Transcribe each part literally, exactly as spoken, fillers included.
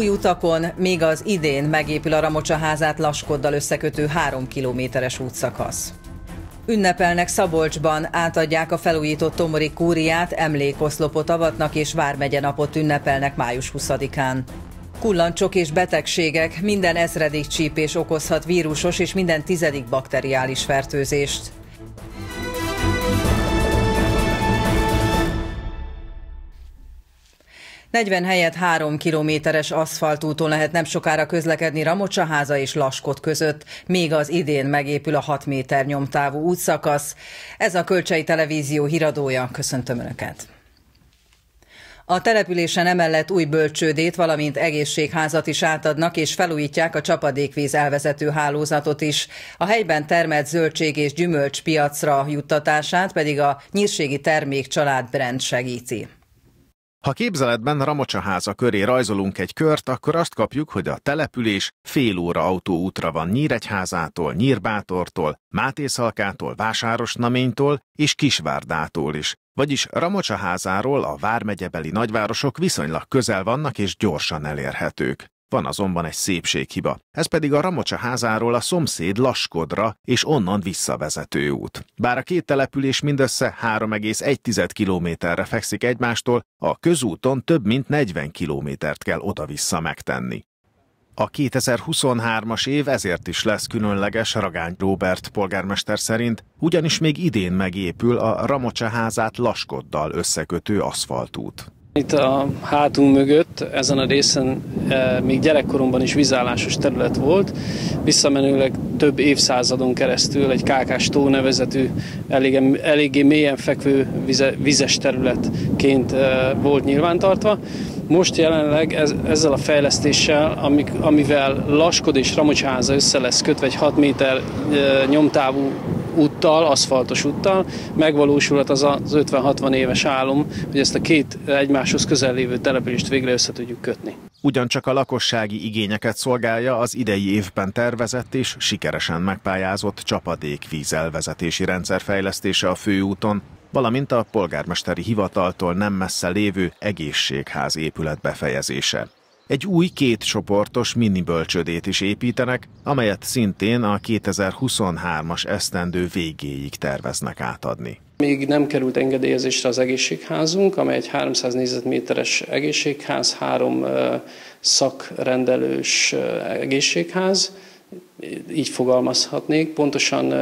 Új utakon még az idén megépül a Ramocsaházát Laskoddal összekötő három kilométeres útszakasz. Ünnepelnek Szabolcsban, átadják a felújított tomori kúriát, emlékoszlopot avatnak és vármegye napot ünnepelnek május huszadikán. Kullancsok és betegségek, minden ezredik csípés okozhat vírusos és minden tizedik bakteriális fertőzést. negyven helyett három kilométeres aszfaltúton lehet nem sokára közlekedni Ramocsaháza és Laskod között, még az idén megépül a hat méter nyomtávú útszakasz. Ez a Kölcsei Televízió híradója, köszöntöm Önöket! A településen emellett új bölcsődét, valamint egészségházat is átadnak, és felújítják a csapadékvíz elvezető hálózatot is. A helyben termelt zöldség és gyümölcs piacra juttatását pedig a Nyírségi Termékcsalád brand segíti. Ha képzeletben Ramocsaháza köré rajzolunk egy kört, akkor azt kapjuk, hogy a település fél óra autóútra van Nyíregyházától, Nyírbátortól, Mátészalkától, Vásárosnaménytól és Kisvárdától is. Vagyis Ramocsaházáról a vármegyebeli nagyvárosok viszonylag közel vannak és gyorsan elérhetők. Van azonban egy szépséghiba. Ez pedig a Ramocsaházáról a szomszéd Laskodra és onnan visszavezető út. Bár a két település mindössze három egész egy kilométerre fekszik egymástól, a közúton több mint negyven kilométert kell oda-vissza megtenni. A kétezer-huszonhármas év ezért is lesz különleges Ragány Róbert polgármester szerint, ugyanis még idén megépül a Ramocsaházát Laskoddal összekötő aszfaltút. Itt a hátunk mögött, ezen a részen e, még gyerekkoromban is vízállásos terület volt, visszamenőleg több évszázadon keresztül egy kákás tó nevezetű, elég, eléggé mélyen fekvő vize, vizes területként e, volt nyilvántartva. Most jelenleg ez, ezzel a fejlesztéssel, amik, amivel Laskod és Ramocsaháza össze lesz kötve egy hat méter e, nyomtávú úttal, aszfaltos úttal, megvalósulhat az az ötven-hatvan éves álom, hogy ezt a két egymáshoz közel lévő települést végre össze tudjuk kötni. Ugyancsak a lakossági igényeket szolgálja az idei évben tervezett és sikeresen megpályázott csapadékvíz elvezetési rendszer fejlesztése a főúton, valamint a polgármesteri hivataltól nem messze lévő egészségház épület befejezése. Egy új kétcsoportos mini bölcsődét is építenek, amelyet szintén a kétezer-huszonhármas esztendő végéig terveznek átadni. Még nem került engedélyezésre az egészségházunk, amely egy háromszáz négyzetméteres egészségház, három szakrendelős egészségház, így fogalmazhatnék. Pontosan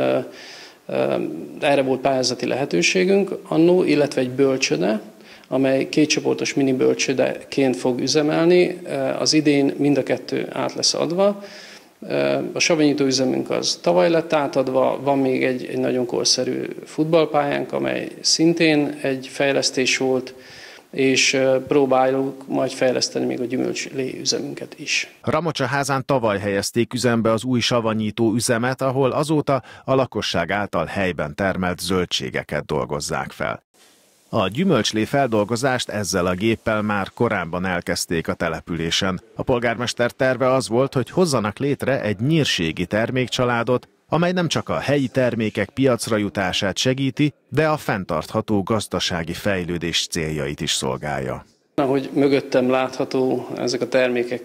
erre volt pályázati lehetőségünk annó, illetve egy bölcsőde, amely kétcsoportos mini bölcsődeként fog üzemelni. Az idén mind a kettő át lesz adva. A savanyító üzemünk az tavaly lett átadva, van még egy, egy nagyon korszerű futballpályánk, amely szintén egy fejlesztés volt, és próbáljuk majd fejleszteni még a gyümölcslé üzemünket is. Ramocsaházán tavaly helyezték üzembe az új savanyító üzemet, ahol azóta a lakosság által helyben termelt zöldségeket dolgozzák fel. A gyümölcslé feldolgozást ezzel a géppel már korábban elkezdték a településen. A polgármester terve az volt, hogy hozzanak létre egy nyírségi termékcsaládot, amely nem csak a helyi termékek piacra jutását segíti, de a fenntartható gazdasági fejlődés céljait is szolgálja. Ahogy mögöttem látható, ezek a termékek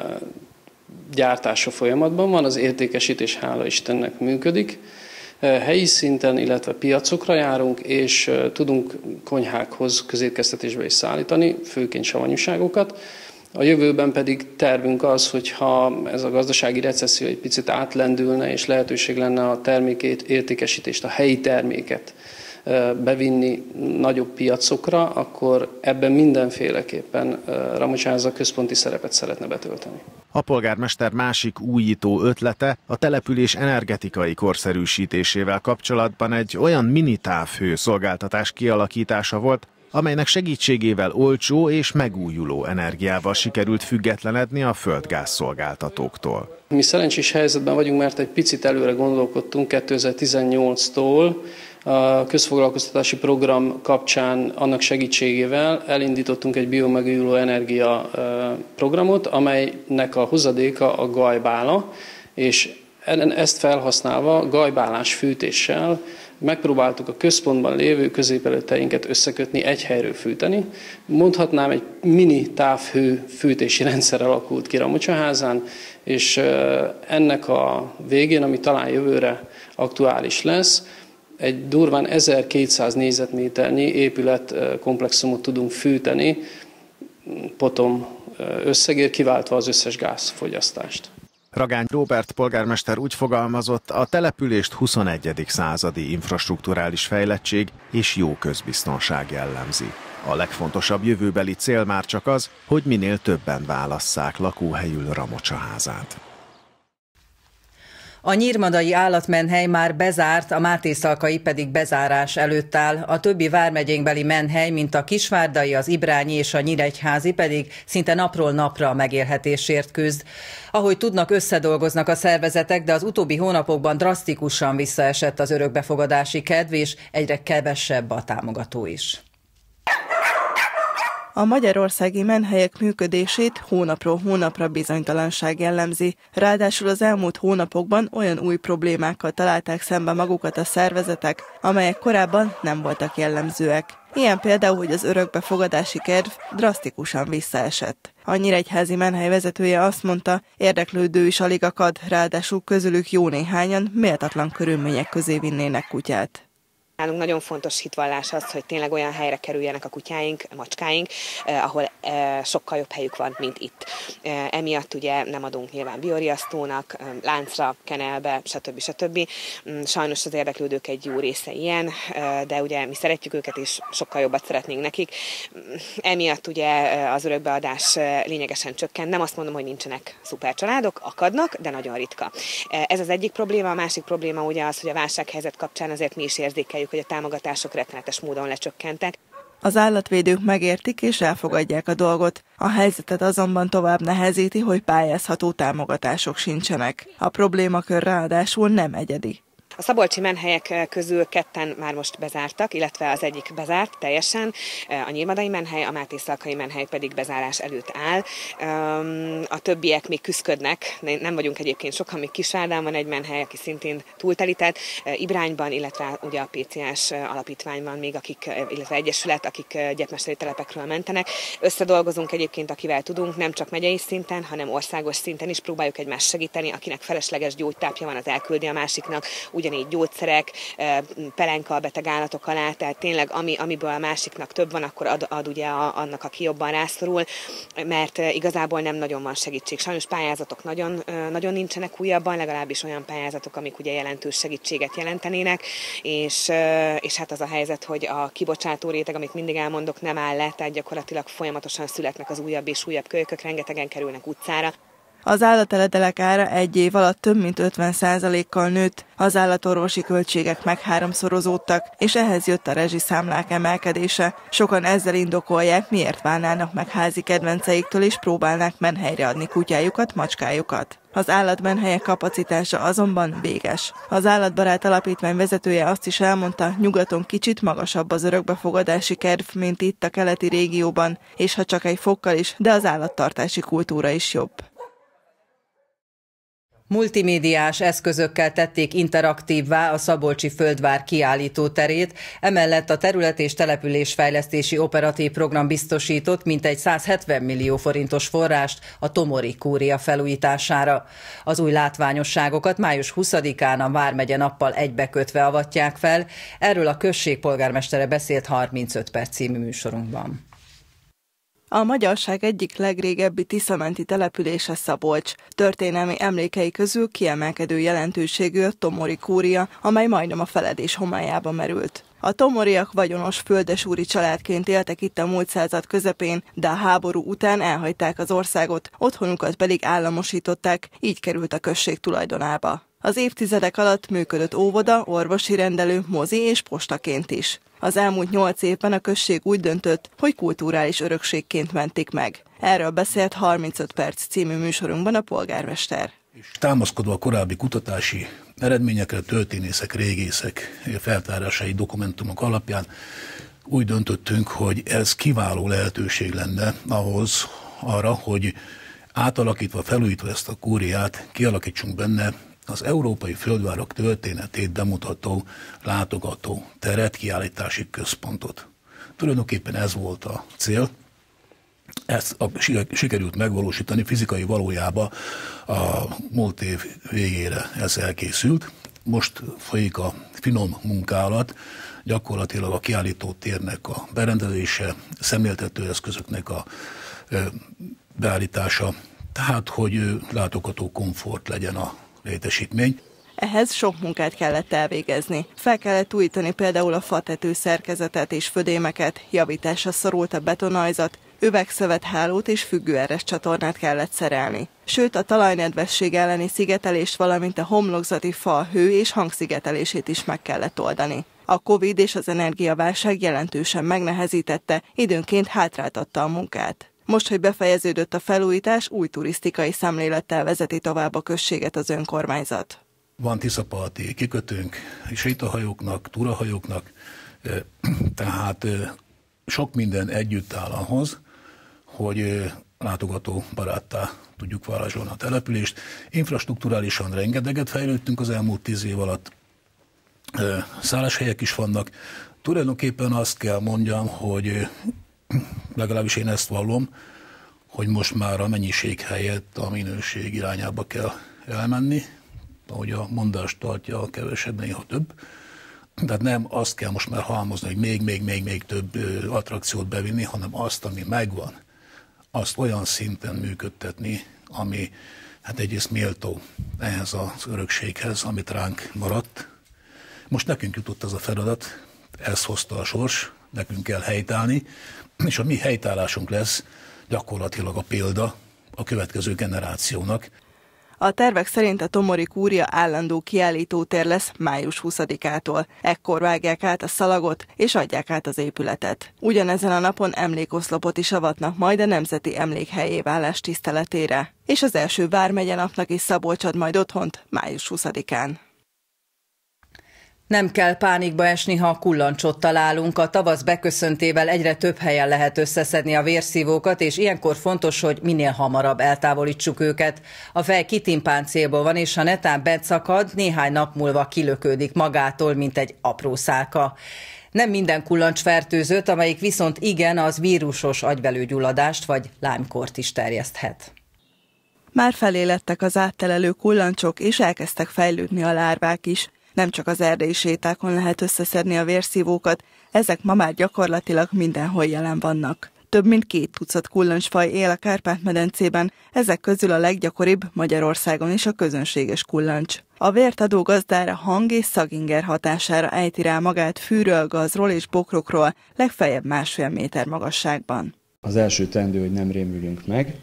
gyártása folyamatban van, az értékesítés hála Istennek működik. Helyi szinten, illetve piacokra járunk, és tudunk konyhákhoz közétkeztetésbe is szállítani, főként savanyúságokat. A jövőben pedig tervünk az, hogyha ez a gazdasági recesszió egy picit átlendülne, és lehetőség lenne a termékét, értékesítést, a helyi terméket bevinni nagyobb piacokra, akkor ebben mindenféleképpen Ramocsaháza központi szerepet szeretne betölteni. A polgármester másik újító ötlete a település energetikai korszerűsítésével kapcsolatban egy olyan mini távhő szolgáltatás kialakítása volt, amelynek segítségével olcsó és megújuló energiával sikerült függetlenedni a földgáz szolgáltatóktól. Mi szerencsés helyzetben vagyunk, mert egy picit előre gondolkodtunk kétezer-tizennyolctól, a közfoglalkoztatási program kapcsán annak segítségével elindítottunk egy biomegújuló energia programot, amelynek a hozadéka a gajbála, és Ezt felhasználva gajbálás fűtéssel megpróbáltuk a központban lévő középelőteinket összekötni, egy helyről fűteni. Mondhatnám, egy mini távhő fűtési rendszer alakult ki Ramocsaházán, és ennek a végén, ami talán jövőre aktuális lesz, egy durván ezerkétszáz négyzetméternyi épületkomplexumot tudunk fűteni, potom összegért, kiváltva az összes gázfogyasztást. Ragány Róbert polgármester úgy fogalmazott, a települést huszonegyedik századi infrastrukturális fejlettség és jó közbiztonság jellemzi. A legfontosabb jövőbeli cél már csak az, hogy minél többen válasszák lakóhelyül Ramocsaházát. A nyírmadai állatmenhely már bezárt, a mátészalkai pedig bezárás előtt áll. A többi vármegyénkbeli menhely, mint a kisvárdai, az ibrányi és a nyíregyházi pedig szinte napról napra a megélhetésért küzd. Ahogy tudnak, összedolgoznak a szervezetek, de az utóbbi hónapokban drasztikusan visszaesett az örökbefogadási kedv, és egyre kevesebb a támogató is. A magyarországi menhelyek működését hónapról hónapra bizonytalanság jellemzi. Ráadásul az elmúlt hónapokban olyan új problémákkal találták szembe magukat a szervezetek, amelyek korábban nem voltak jellemzőek. Ilyen például, hogy az örökbefogadási kedv drasztikusan visszaesett. A nyíregyházi menhely vezetője azt mondta, érdeklődő is alig akad, ráadásul közülük jó néhányan méltatlan körülmények közé vinnének kutyát. Nálunk nagyon fontos hitvallás az, hogy tényleg olyan helyre kerüljenek a kutyáink, a macskáink, eh, ahol eh, sokkal jobb helyük van, mint itt. Eh, emiatt ugye nem adunk nyilván bioriasztónak, eh, láncra, kenelbe, stb. stb. Sajnos az érdeklődők egy jó része ilyen, eh, de ugye mi szeretjük őket, és sokkal jobbat szeretnénk nekik. Emiatt ugye az örökbeadás lényegesen csökken. Nem azt mondom, hogy nincsenek szuper családok, akadnak, de nagyon ritka. Eh, ez az egyik probléma, a másik probléma ugye az, hogy a válsághelyzet kapcsán azért mi is érzékeljük, hogy a támogatások rettenetes módon lecsökkentek. Az állatvédők megértik és elfogadják a dolgot. A helyzetet azonban tovább nehezíti, hogy pályázható támogatások sincsenek. A problémakör ráadásul nem egyedi. A szabolcsi menhelyek közül ketten már most bezártak, illetve az egyik bezárt teljesen, a nyírmadai menhely, a mátészalkai menhely pedig bezárás előtt áll. A többiek még küszködnek, nem vagyunk egyébként sokan, még Kisvárdán van egy menhely, aki szintén túltelített, Ibrányban, illetve ugye a pé cé es alapítványban még, akik, illetve egyesület, akik gyepmesteri telepekről mentenek. Összedolgozunk egyébként, akivel tudunk, nem csak megyei szinten, hanem országos szinten is próbáljuk egymást segíteni, akinek felesleges gyógytápja van, az elküldi a másiknak, ugyanígy gyógyszerek, pelenka a beteg állatok alá, tehát tényleg ami, amiből a másiknak több van, akkor ad, ad ugye a, annak, aki jobban rászorul, mert igazából nem nagyon van segítség. Sajnos pályázatok nagyon, nagyon nincsenek újabban, legalábbis olyan pályázatok, amik ugye jelentős segítséget jelentenének, és, és hát az a helyzet, hogy a kibocsátó réteg, amit mindig elmondok, nem áll le, tehát gyakorlatilag folyamatosan születnek az újabb és újabb kölykök, rengetegen kerülnek utcára. Az állateledelek ára egy év alatt több mint ötven százalékkal nőtt, az állatorvosi költségek megháromszorozódtak, és ehhez jött a rezsiszámlák emelkedése. Sokan ezzel indokolják, miért válnának meg házi kedvenceiktől, és próbálnák menhelyre adni kutyájukat, macskájukat. Az állatmenhelyek kapacitása azonban véges. Az Állatbarát Alapítvány vezetője azt is elmondta, nyugaton kicsit magasabb az örökbefogadási kedv, mint itt a keleti régióban, és ha csak egy fokkal is, de az állattartási kultúra is jobb. Multimédiás eszközökkel tették interaktívvá a Szabolcsi Földvár kiállítóterét, emellett a terület- és településfejlesztési operatív program biztosított mintegy százhetven millió forintos forrást a Tomori kúria felújítására. Az új látványosságokat május huszadikán a Vármegye nappal egybekötve avatják fel, erről a község polgármestere beszélt harmincöt perc című műsorunkban. A magyarság egyik legrégebbi tiszamenti települése Szabolcs. Történelmi emlékei közül kiemelkedő jelentőségű a Tomori kúria, amely majdnem a feledés homályába merült. A tomoriak vagyonos földesúri családként éltek itt a múlt század közepén, de a háború után elhagyták az országot, otthonukat pedig államosították, így került a község tulajdonába. Az évtizedek alatt működött óvoda, orvosi rendelő, mozi és postaként is. Az elmúlt nyolc évben a község úgy döntött, hogy kulturális örökségként mentik meg. Erről beszélt harmincöt perc című műsorunkban a polgármester. Támaszkodva a korábbi kutatási eredményekre, történészek, régészek feltárásai, dokumentumok alapján úgy döntöttünk, hogy ez kiváló lehetőség lenne ahhoz arra, hogy átalakítva, felújítva ezt a kúriát, kialakítsunk benne az európai földvárak történetét bemutató látogató teret, kiállítási központot. Tulajdonképpen ez volt a cél. Ezt a, sikerült megvalósítani, fizikai valójában a múlt év végére ez elkészült. Most folyik a finom munkálat, gyakorlatilag a kiállító térnek a berendezése, szemléltető eszközöknek a beállítása, tehát hogy látogató komfort legyen a létesítmény. Ehhez sok munkát kellett elvégezni. Fel kellett újítani például a fatető szerkezetet és födémeket, javításra szorult a betonajzat, üvegszövet hálót és függőeres csatornát kellett szerelni. Sőt, a talajnedvesség elleni szigetelést, valamint a homlokzati fa hő és hangszigetelését is meg kellett oldani. A Covid és az energiaválság jelentősen megnehezítette, időnként hátráltatta a munkát. Most, hogy befejeződött a felújítás, új turisztikai szemlélettel vezeti tovább a községet az önkormányzat. Van tiszaparti kikötőnk, sétahajóknak, túrahajóknak, tehát sok minden együtt áll ahhoz, hogy látogató baráttá tudjuk varázsolni a települést. Infrastrukturálisan rengeteget fejlődtünk az elmúlt tíz év alatt, szálláshelyek is vannak. Tulajdonképpen azt kell mondjam, hogy legalábbis én ezt vallom, hogy most már a mennyiség helyett a minőség irányába kell elmenni, ahogy a mondás tartja, a kevesebb, néha több. Tehát nem azt kell most már halmozni, hogy még, még, még, még több attrakciót bevinni, hanem azt, ami megvan, azt olyan szinten működtetni, ami hát egyrészt méltó ehhez az örökséghez, amit ránk maradt. Most nekünk jutott az a feladat, ezt hozta a sors, nekünk kell helytállni, és a mi helytállásunk lesz gyakorlatilag a példa a következő generációnak. A tervek szerint a Tomori Kúria állandó kiállítótér lesz május huszadikától. Ekkor vágják át a szalagot és adják át az épületet. Ugyanezen a napon emlékoszlopot is avatnak majd a Nemzeti Emlékhelyé válás tiszteletére. És az első vármegye napnak is Szabolcs ad majd otthont május huszadikán. Nem kell pánikba esni, ha kullancsot találunk. A tavasz beköszöntével egyre több helyen lehet összeszedni a vérszívókat, és ilyenkor fontos, hogy minél hamarabb eltávolítsuk őket. A fej kitimpáncélból van, és ha netán beszakad, néhány nap múlva kilökődik magától, mint egy apró szálka. Nem minden kullancs fertőzött, amelyik viszont igen, az vírusos agyvelőgyulladást vagy Lyme-kort is terjeszthet. Már felélettek az áttelelő kullancsok, és elkezdtek fejlődni a lárvák is. Nem csak az erdei sétákon lehet összeszedni a vérszívókat, ezek ma már gyakorlatilag mindenhol jelen vannak. Több mint két tucat kullancsfaj él a Kárpát-medencében, ezek közül a leggyakoribb Magyarországon is a közönséges kullancs. A vért adó gazdára hang és szaginger hatására ejti rá magát fűről, gazról és bokrokról, legfeljebb másfél méter magasságban. Az első teendő, hogy nem rémülünk meg.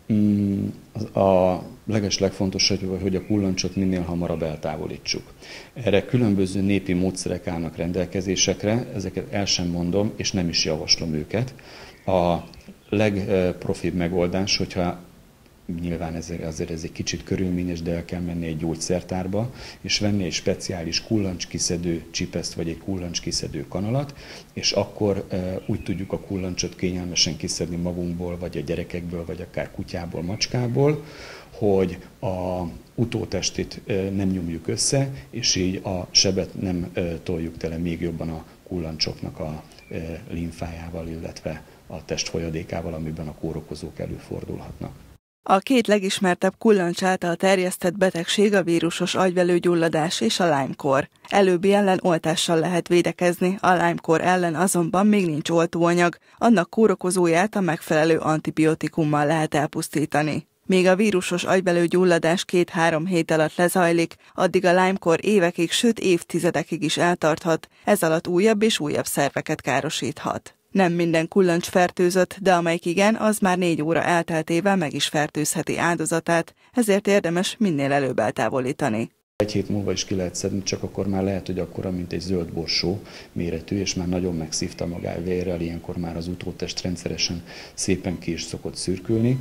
A legeslegfontosabb, hogy a kullancsot minél hamarabb eltávolítsuk. Erre különböző népi módszerek állnak rendelkezésekre, ezeket el sem mondom, és nem is javaslom őket. A legprofibb megoldás, hogyha nyilván ez, azért ez egy kicsit körülményes, de el kell menni egy gyógyszertárba, és venni egy speciális kullancskiszedő csipeszt, vagy egy kullancskiszedő kanalat, és akkor e, úgy tudjuk a kullancsot kényelmesen kiszedni magunkból, vagy a gyerekekből, vagy akár kutyából, macskából, hogy a utótestét e, nem nyomjuk össze, és így a sebet nem e, toljuk tele még jobban a kullancsoknak a e, limfájával, illetve a test folyadékával, amiben a kórokozók előfordulhatnak. A két legismertebb kullancs által terjesztett betegség a vírusos agyvelőgyulladás és a Lyme-kór. Előbbi ellen oltással lehet védekezni, a Lyme-kór ellen azonban még nincs oltóanyag, annak kórokozóját a megfelelő antibiotikummal lehet elpusztítani. Míg a vírusos agyvelőgyulladás két-három hét alatt lezajlik, addig a Lyme-kór évekig, sőt évtizedekig is eltarthat, ez alatt újabb és újabb szerveket károsíthat. Nem minden kullancs fertőzött, de amelyik igen, az már négy óra elteltével meg is fertőzheti áldozatát, ezért érdemes minél előbb eltávolítani. Egy hét múlva is ki lehet szedni, csak akkor már lehet, hogy akkora, mint egy zöld borsó méretű, és már nagyon megszívta magát vérrel, ilyenkor már az utótest rendszeresen szépen ki is szokott szürkülni,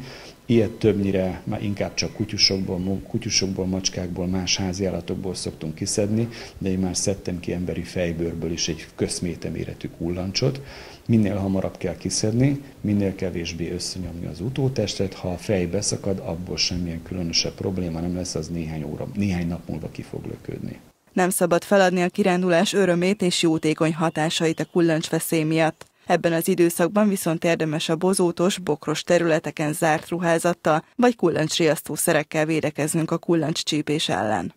Ilyet többnyire már inkább csak kutyusokból, kutyusokból, macskákból, más háziállatokból szoktunk kiszedni, de én már szedtem ki emberi fejbőrből is egy közméteméretű kullancsot. Minél hamarabb kell kiszedni, minél kevésbé összenyomni az utótestet, ha a fej beszakad, abból semmilyen különösebb probléma nem lesz, az néhány óra, néhány nap múlva ki fog löködni. Nem szabad feladni a kirándulás örömét és jótékony hatásait a kullancsveszély miatt. Ebben az időszakban viszont érdemes a bozótos, bokros területeken zárt ruházattal vagy kullancsriasztószerekkel védekeznünk a kullancscsípés ellen.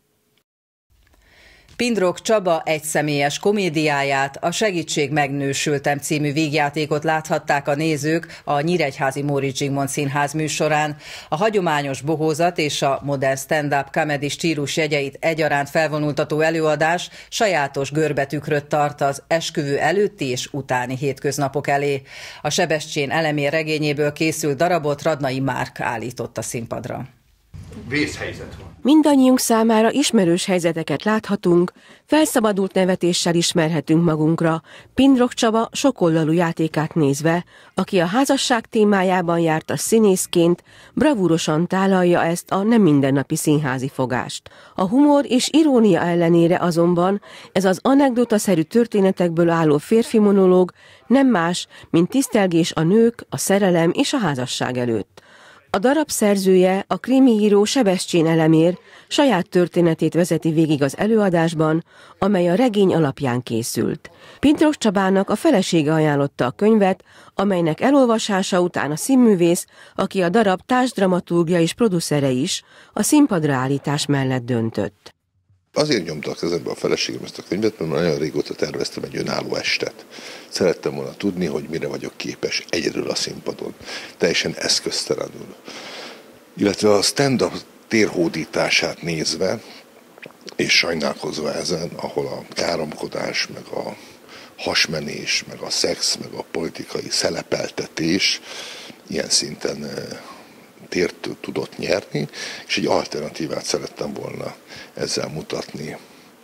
Pindrok Csaba egyszemélyes komédiáját, a Segítség megnősültem című vígjátékot láthatták a nézők a Nyíregyházi Móricz Zsigmond Színház műsorán. A hagyományos bohózat és a modern stand-up comedy stílus jegyeit egyaránt felvonultató előadás sajátos görbetükröt tart az esküvő előtti és utáni hétköznapok elé. A Sebestyén Elemér regényéből készült darabot Radnai Márk állított a színpadra. Vészhelyzet van. Mindannyiunk számára ismerős helyzeteket láthatunk, felszabadult nevetéssel ismerhetünk magunkra, Pindrok Csaba sokoldalú játékát nézve, aki a házasság témájában járt a színészként, bravúrosan tálalja ezt a nem mindennapi színházi fogást. A humor és irónia ellenére azonban ez az anekdotaszerű történetekből álló férfi monológ nem más, mint tisztelgés a nők, a szerelem és a házasság előtt. A darab szerzője, a krimiíró Sebestyén Elemér saját történetét vezeti végig az előadásban, amely a regény alapján készült. Pindrok Csabának a felesége ajánlotta a könyvet, amelynek elolvasása után a színművész, aki a darab társdramaturgja és producere is, a színpadra állítás mellett döntött. Azért nyomta a kezembe a feleségem ezt a könyvet, mert nagyon régóta terveztem egy önálló estet. Szerettem volna tudni, hogy mire vagyok képes egyedül a színpadon, teljesen eszköztelenül. Illetve a stand-up térhódítását nézve, és sajnálkozva ezen, ahol a káromkodás, meg a hasmenés, meg a szex, meg a politikai szelepeltetés ilyen szinten tért tudott nyerni, és egy alternatívát szerettem volna ezzel mutatni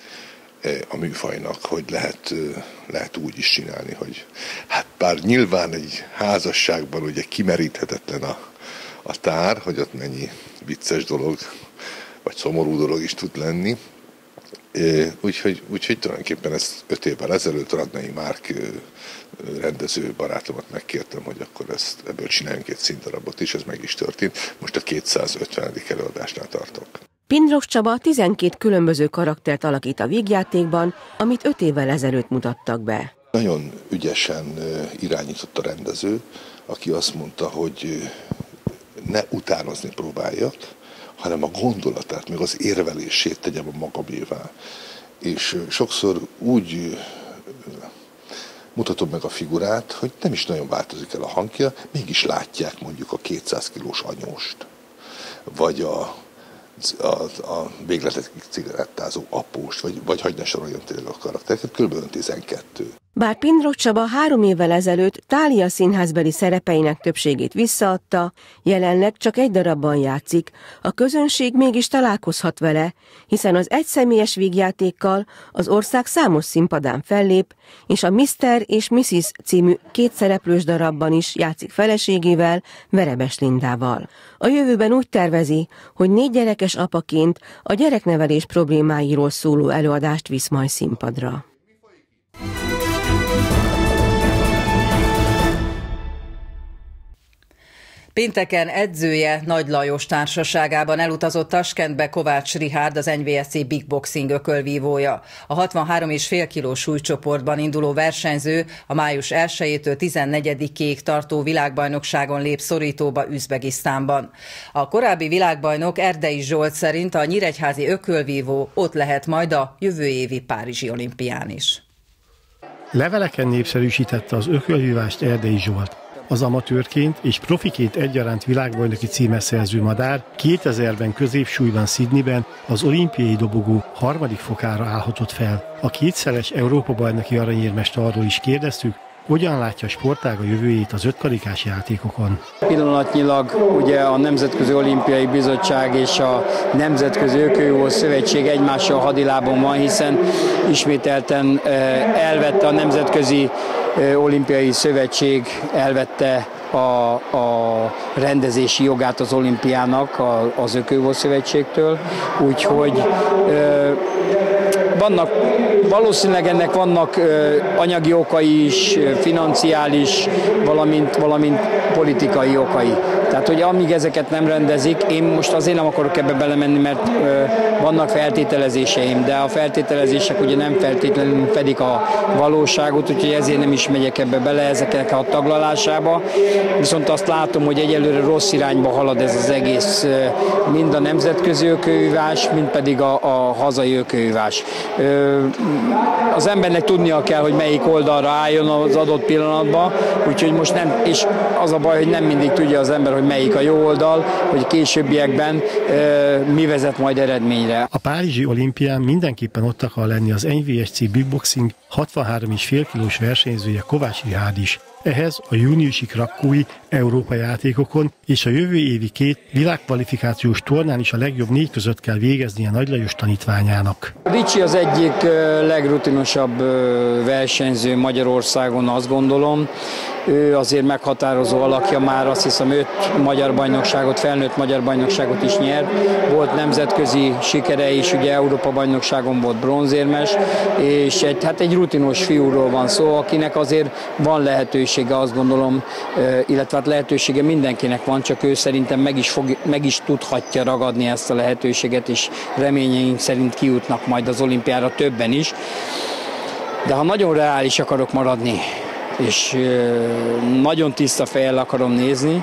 a műfajnak, hogy lehet, lehet úgy is csinálni, hogy hát bár nyilván egy házasságban ugye kimeríthetetlen a, a tár, hogy ott mennyi vicces dolog, vagy szomorú dolog is tud lenni. Úgyhogy, úgyhogy tulajdonképpen ezt öt évvel ezelőtt Radnai Márk rendező barátomat megkértem, hogy akkor ezt, ebből csináljunk egy színdarabot is, ez meg is történt. Most a kétszázötvenedik előadásnál tartok. Pindrok Csaba tizenkét különböző karaktert alakít a vígjátékban, amit öt évvel ezelőtt mutattak be. Nagyon ügyesen irányított a rendező, aki azt mondta, hogy ne utánozni próbáljak, hanem a gondolatát, meg az érvelését tegyem a magamévá. És sokszor úgy mutatom meg a figurát, hogy nem is nagyon változik el a hangja, mégis látják mondjuk a kétszáz kilós anyóst, vagy a, a, a végletekig cigarettázó apóst, vagy, vagy hagyj ne soroljon tényleg a karaktereket, kb. tizenkettő. Bár Pindrok Csaba három évvel ezelőtt Thália színházbeli szerepeinek többségét visszaadta, jelenleg csak egy darabban játszik, a közönség mégis találkozhat vele, hiszen az egyszemélyes vígjátékkal az ország számos színpadán fellép, és a miszter és missziz című két szereplős darabban is játszik feleségével, Verebes Lindával. A jövőben úgy tervezi, hogy négy gyerekes apaként a gyereknevelés problémáiról szóló előadást visz majd színpadra. Pénteken edzője Nagy Lajos társaságában elutazott Taskentbe Kovács Richárd, az en vé es cé Big Boxing ökölvívója. A hatvanhárom egész öt kilós súlycsoportban induló versenyző a május elsejétől tizennegyedikéig tartó világbajnokságon lép szorítóba Üzbegisztánban. A korábbi világbajnok Erdei Zsolt szerint a nyíregyházi ökölvívó ott lehet majd a jövő évi párizsi olimpián is. Leveleken népszerűsítette az ökölvívást Erdei Zsolt. Az amatőrként és profiként egyaránt világbajnoki címet szerző madár kétezerben középsúlyban Sydneyben az olimpiai dobogó harmadik fokára állhatott fel. A kétszeres Európa-bajnoki aranyérmest arról is kérdeztük, hogyan látja a sportág a jövőjét az ötkarikás játékokon. Pillanatnyilag ugye a Nemzetközi Olimpiai Bizottság és a Nemzetközi Ökölvívó Szövetség egymással hadilábon van, hiszen ismételten elvette a Nemzetközi Olimpiai Szövetség elvette a, a rendezési jogát az olimpiának az Ökölvívó Szövetségtől, úgyhogy ö, vannak, valószínűleg ennek vannak ö, anyagi okai is, financiális, valamint, valamint politikai okai. Tehát, hogy amíg ezeket nem rendezik, én most azért nem akarok ebbe belemenni, mert ö, vannak feltételezéseim, de a feltételezések ugye nem feltétlenül fedik a valóságot, úgyhogy ezért nem is megyek ebbe bele, ezeknek a taglalásába. Viszont azt látom, hogy egyelőre rossz irányba halad ez az egész, mind a nemzetközi ökölvívás, mind pedig a, a hazai ökölvívás. Az embernek tudnia kell, hogy melyik oldalra álljon az adott pillanatban, úgyhogy most nem, és az a baj, hogy nem mindig tudja az ember, hogy melyik a jó oldal, hogy későbbiekben mi vezet majd eredményre. A párizsi olimpián mindenképpen ott akar lenni az en vé es cé Big Boxing hatvanhárom egész öt kilós versenyzője Kovács Rihárd is. Ehhez a júniusi krakói Európa játékokon és a jövő évi két világkvalifikációs tornán is a legjobb négy között kell végeznie Nagy Lajos tanítványának. Ricsi az egyik legrutinosabb versenyző Magyarországon, azt gondolom. Ő azért meghatározó alakja, már azt hiszem öt magyar bajnokságot, felnőtt magyar bajnokságot is nyert. Volt nemzetközi sikere is, ugye Európa bajnokságon volt bronzérmes, és egy, hát egy rutinos fiúról van szó, akinek azért van lehetősége, azt gondolom, illetve hát lehetősége mindenkinek van, csak ő szerintem meg is, fog, meg is tudhatja ragadni ezt a lehetőséget, és reményeink szerint kijutnak majd az olimpiára többen is. De ha nagyon reális akarok maradni, és nagyon tiszta fejjel akarom nézni,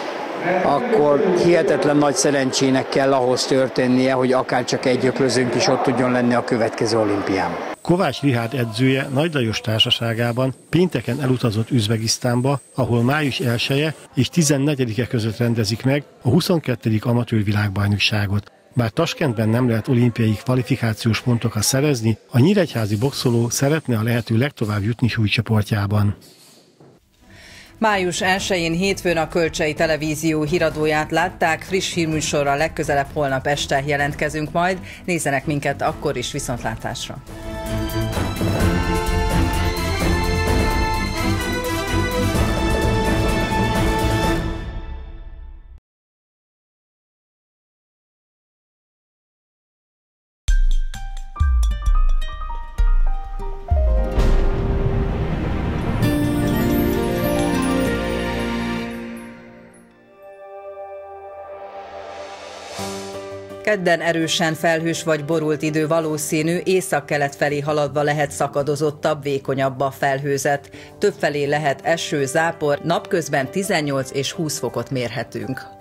akkor hihetetlen nagy szerencsének kell ahhoz történnie, hogy akár csak egy ökrözőnk is ott tudjon lenni a következő olimpián. Kovács Rihárd edzője Nagy Lajos társaságában pénteken elutazott Üzbegisztánba, ahol május elseje és tizennegyedike között rendezik meg a huszonkettedik amatőr világbajnokságot. Bár Taskentben nem lehet olimpiai kvalifikációs pontokat szerezni, a nyíregyházi boxoló szeretne a lehető legtovább jutni súlycsoportjában. május elsején hétfőn a Kölcsei Televízió híradóját látták, friss hírműsorral legközelebb holnap este jelentkezünk majd. Nézzenek minket akkor is, viszontlátásra! Kedden erősen felhős vagy borult idő valószínű, északkelet felé haladva lehet szakadozottabb, vékonyabb a felhőzet. Többfelé lehet eső, zápor, napközben tizennyolc és húsz fokot mérhetünk.